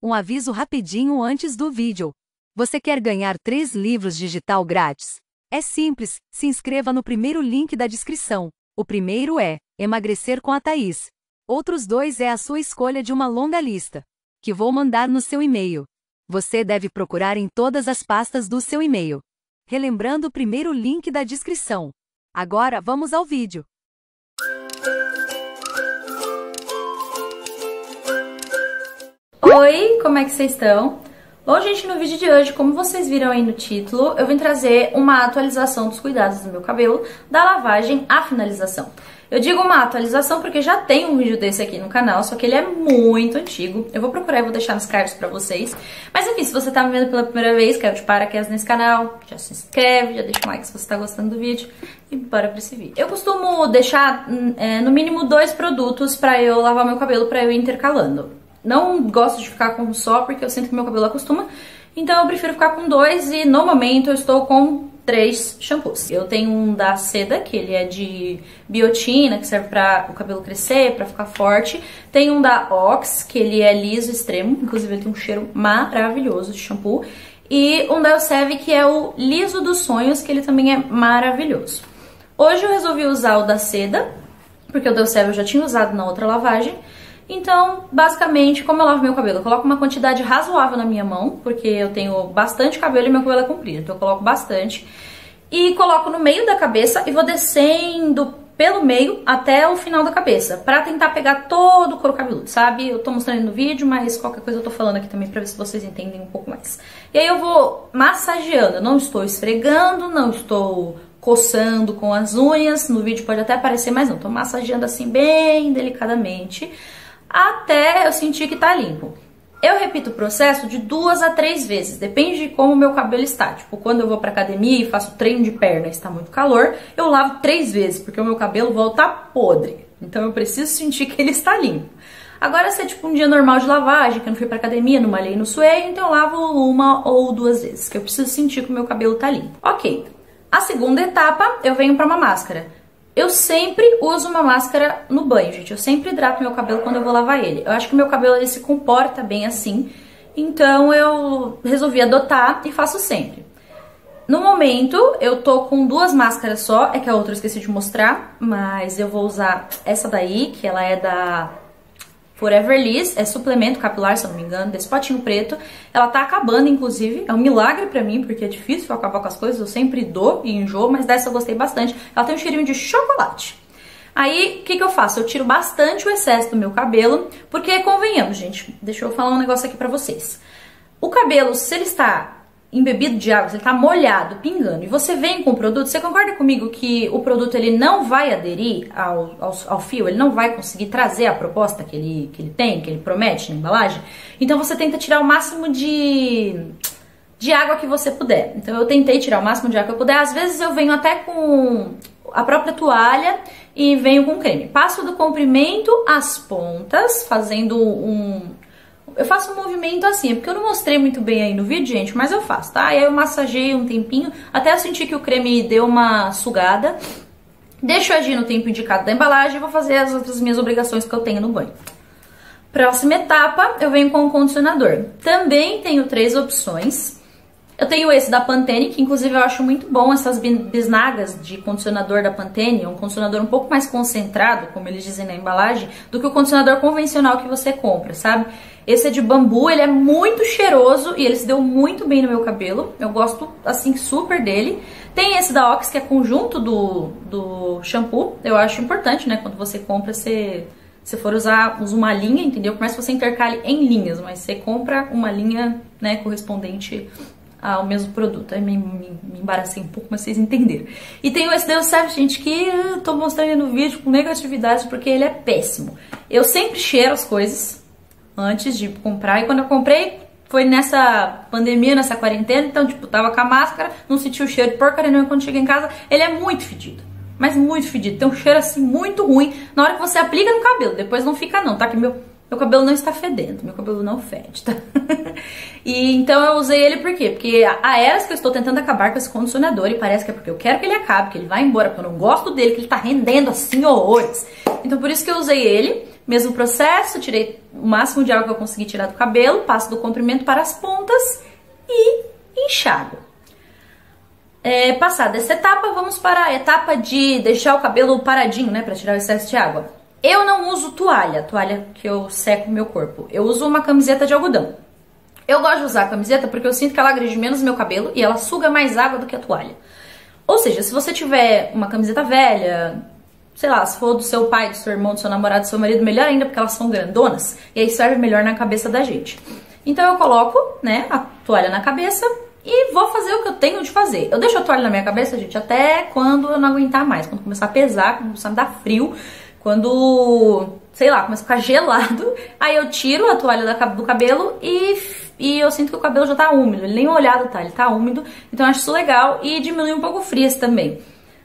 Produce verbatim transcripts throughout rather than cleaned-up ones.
Um aviso rapidinho antes do vídeo. Você quer ganhar três livros digital grátis? É simples, se inscreva no primeiro link da descrição. O primeiro é Emagrecer com a Thaís. Outros dois é a sua escolha de uma longa lista, que vou mandar no seu e-mail. Você deve procurar em todas as pastas do seu e-mail. Relembrando o primeiro link da descrição. Agora vamos ao vídeo. Oi, como é que vocês estão? Bom, gente, no vídeo de hoje, como vocês viram aí no título, eu vim trazer uma atualização dos cuidados do meu cabelo, da lavagem à finalização. Eu digo uma atualização porque já tem um vídeo desse aqui no canal, só que ele é muito antigo. Eu vou procurar e vou deixar nos cards pra vocês. Mas enfim, se você tá me vendo pela primeira vez, quero te paraquedas nesse canal, já se inscreve, já deixa um like se você tá gostando do vídeo e bora pra esse vídeo. Eu costumo deixar é, no mínimo dois produtos pra eu lavar meu cabelo, pra eu ir intercalando. Não gosto de ficar com um só porque eu sinto que meu cabelo acostuma, então eu prefiro ficar com dois e no momento eu estou com três shampoos. Eu tenho um da Seda, que ele é de biotina, que serve para o cabelo crescer, para ficar forte. Tem um da Ox, que ele é liso extremo, inclusive ele tem um cheiro maravilhoso de shampoo. E um da Elseve, que é o liso dos sonhos, que ele também é maravilhoso. Hoje eu resolvi usar o da Seda, porque o da Elseve eu já tinha usado na outra lavagem. Então, basicamente, como eu lavo meu cabelo? Eu coloco uma quantidade razoável na minha mão, porque eu tenho bastante cabelo e meu cabelo é comprido, então eu coloco bastante. E coloco no meio da cabeça e vou descendo pelo meio até o final da cabeça, pra tentar pegar todo o couro cabeludo, sabe? Eu tô mostrando no vídeo, mas qualquer coisa eu tô falando aqui também pra ver se vocês entendem um pouco mais. E aí eu vou massageando, eu não estou esfregando, não estou coçando com as unhas, no vídeo pode até aparecer, mas não, tô massageando assim bem delicadamente, até eu sentir que tá limpo. Eu repito o processo de duas a três vezes, depende de como o meu cabelo está. Tipo, quando eu vou pra academia e faço treino de perna e está muito calor, eu lavo três vezes, porque o meu cabelo volta podre. Então eu preciso sentir que ele está limpo. Agora, se é tipo um dia normal de lavagem, que eu não fui pra academia, não malhei no sueio, então eu lavo uma ou duas vezes, que eu preciso sentir que o meu cabelo tá limpo. Ok. A segunda etapa, eu venho pra uma máscara. Eu sempre uso uma máscara no banho, gente. Eu sempre hidrato meu cabelo quando eu vou lavar ele. Eu acho que o meu cabelo ele se comporta bem assim, então eu resolvi adotar e faço sempre. No momento, eu tô com duas máscaras só, é que a outra eu esqueci de mostrar, mas eu vou usar essa daí, que ela é da Forever Liss, é suplemento capilar, se eu não me engano, desse potinho preto. Ela tá acabando, inclusive, é um milagre pra mim, porque é difícil acabar com as coisas, eu sempre dou e enjoo, mas dessa eu gostei bastante. Ela tem um cheirinho de chocolate. Aí, o que que eu faço? Eu tiro bastante o excesso do meu cabelo, porque, convenhamos, gente, deixa eu falar um negócio aqui pra vocês. O cabelo, se ele está embebido de água, se ele tá molhado, pingando, e você vem com o produto, você concorda comigo que o produto ele não vai aderir ao, ao, ao fio, ele não vai conseguir trazer a proposta que ele, que ele tem, que ele promete na embalagem? Então você tenta tirar o máximo de, de água que você puder. Então eu tentei tirar o máximo de água que eu puder, às vezes eu venho até com a própria toalha e venho com creme. Passo do comprimento às pontas, fazendo um... Eu faço um movimento assim, é porque eu não mostrei muito bem aí no vídeo, gente, mas eu faço, tá? Aí eu massageio um tempinho, até eu sentir que o creme deu uma sugada. Deixo agir no tempo indicado da embalagem e vou fazer as outras minhas obrigações que eu tenho no banho. Próxima etapa, eu venho com o condicionador. Também tenho três opções. Eu tenho esse da Pantene, que inclusive eu acho muito bom, essas bisnagas de condicionador da Pantene, é um condicionador um pouco mais concentrado, como eles dizem na embalagem, do que o condicionador convencional que você compra, sabe? Esse é de bambu, ele é muito cheiroso e ele se deu muito bem no meu cabelo, eu gosto, assim, super dele. Tem esse da Ox, que é conjunto do, do shampoo, eu acho importante, né, quando você compra, você... Se for usar, usa uma linha, entendeu? Por mais que você intercale em linhas, mas você compra uma linha, né, correspondente ao mesmo produto. Aí me, me, me embaracei um pouco, mas vocês entenderam. E tem o esse da Elseve, gente, que eu tô mostrando no vídeo com negatividade, porque ele é péssimo. Eu sempre cheiro as coisas antes de comprar, e quando eu comprei, foi nessa pandemia, nessa quarentena, então, tipo, tava com a máscara, não senti o cheiro de porcaria nenhuma. Quando cheguei em casa, ele é muito fedido. Mas muito fedido, tem um cheiro assim muito ruim na hora que você aplica no cabelo, depois não fica não, tá? Que meu, meu cabelo não está fedendo, meu cabelo não fede, tá? E então eu usei ele por quê? Porque há eras que eu estou tentando acabar com esse condicionador e parece que é porque eu quero que ele acabe, que ele vá embora, porque eu não gosto dele, que ele tá rendendo assim horrores. Então por isso que eu usei ele, Mesmo processo, tirei o máximo de água que eu consegui tirar do cabelo, passo do comprimento para as pontas e enxago. É, passada essa etapa, vamos para a etapa de deixar o cabelo paradinho, né, para tirar o excesso de água. Eu não uso toalha, toalha que eu seco o meu corpo. Eu uso uma camiseta de algodão. Eu gosto de usar a camiseta porque eu sinto que ela agride menos meu cabelo e ela suga mais água do que a toalha. Ou seja, se você tiver uma camiseta velha, sei lá, se for do seu pai, do seu irmão, do seu namorado, do seu marido, melhor ainda porque elas são grandonas e aí serve melhor na cabeça da gente. Então eu coloco, né, a toalha na cabeça e vou fazer o que eu tenho de fazer. Eu deixo a toalha na minha cabeça, gente, até quando eu não aguentar mais, quando começar a pesar, quando começar a me dar frio, quando, sei lá, começa a ficar gelado, aí eu tiro a toalha do cabelo e, e eu sinto que o cabelo já tá úmido, ele nem molhado tá, ele tá úmido, então eu acho isso legal e diminui um pouco o frizz também.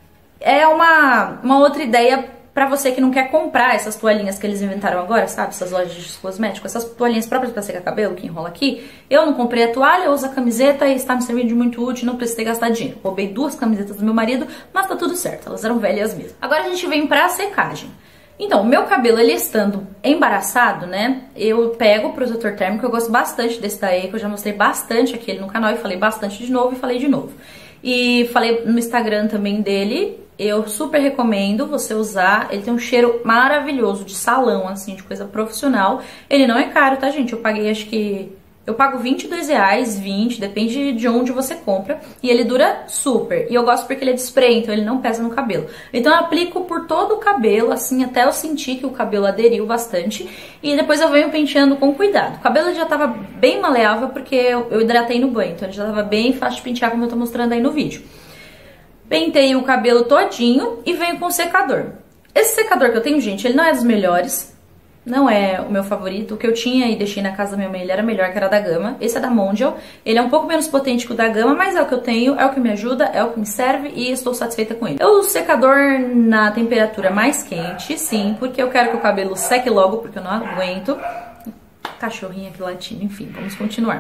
É uma, uma outra ideia pra você que não quer comprar essas toalhinhas que eles inventaram agora, sabe? Essas lojas de cosméticos, essas toalhinhas próprias pra secar cabelo, que enrola aqui. Eu não comprei a toalha, eu uso a camiseta e está me servindo de muito útil, não precisei gastar dinheiro. Roubei duas camisetas do meu marido, mas tá tudo certo, elas eram velhas mesmo. Agora a gente vem pra secagem. Então, o meu cabelo, ele estando embaraçado, né, eu pego o protetor térmico, eu gosto bastante desse daí, que eu já mostrei bastante aqui no canal e falei bastante de novo e falei de novo. E falei no Instagram também dele, eu super recomendo você usar, ele tem um cheiro maravilhoso de salão, assim, de coisa profissional. Ele não é caro, tá, gente? Eu paguei, acho que... Eu pago vinte e dois reais, vinte, depende de onde você compra. E ele dura super. E eu gosto porque ele é de spray, então ele não pesa no cabelo. Então eu aplico por todo o cabelo, assim, até eu sentir que o cabelo aderiu bastante. E depois eu venho penteando com cuidado. O cabelo já tava bem maleável porque eu, eu hidratei no banho. Então ele já tava bem fácil de pentear, como eu tô mostrando aí no vídeo. Penteio o cabelo todinho e venho com o secador. Esse secador que eu tenho, gente, ele não é dos melhores. Não é o meu favorito. O que eu tinha e deixei na casa da minha mãe, ele era melhor, que era da Gama. Esse é da Mondial. Ele é um pouco menos potente que o da Gama, mas é o que eu tenho, é o que me ajuda, é o que me serve e estou satisfeita com ele. Eu uso o secador na temperatura mais quente, sim, porque eu quero que o cabelo seque logo, porque eu não aguento. Cachorrinho aqui latindo, enfim, vamos continuar.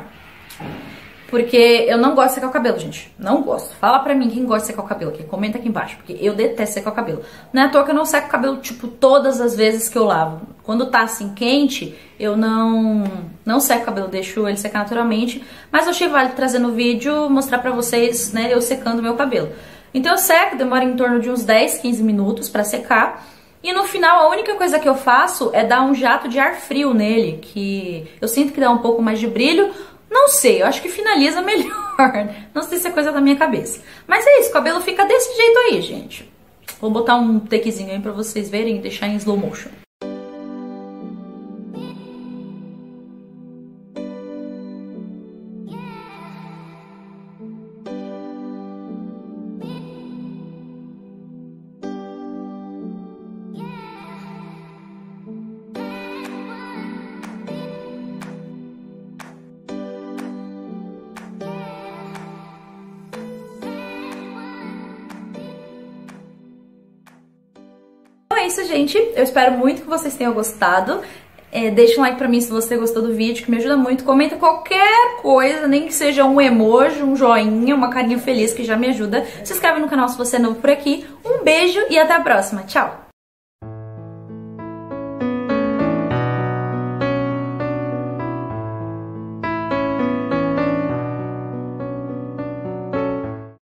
Porque eu não gosto de secar o cabelo, gente. Não gosto. Fala pra mim quem gosta de secar o cabelo aqui. Comenta aqui embaixo, porque eu detesto secar o cabelo. Não é à toa que eu não seco o cabelo, tipo, todas as vezes que eu lavo. Quando tá assim quente, eu não não seco o cabelo, deixo ele secar naturalmente. Mas eu achei válido trazer no vídeo, mostrar pra vocês, né, eu secando o meu cabelo. Então eu seco, demora em torno de uns dez, quinze minutos pra secar. E no final, a única coisa que eu faço é dar um jato de ar frio nele, que eu sinto que dá um pouco mais de brilho. Não sei, eu acho que finaliza melhor. Não sei se é coisa da minha cabeça. Mas é isso, o cabelo fica desse jeito aí, gente. Vou botar um takezinho aí pra vocês verem e deixar em slow motion. Então é isso, gente. Eu espero muito que vocês tenham gostado. É, deixa um like pra mim se você gostou do vídeo, que me ajuda muito. Comenta qualquer coisa, nem que seja um emoji, um joinha, uma carinha feliz, que já me ajuda. Se inscreve no canal se você é novo por aqui. Um beijo e até a próxima. Tchau!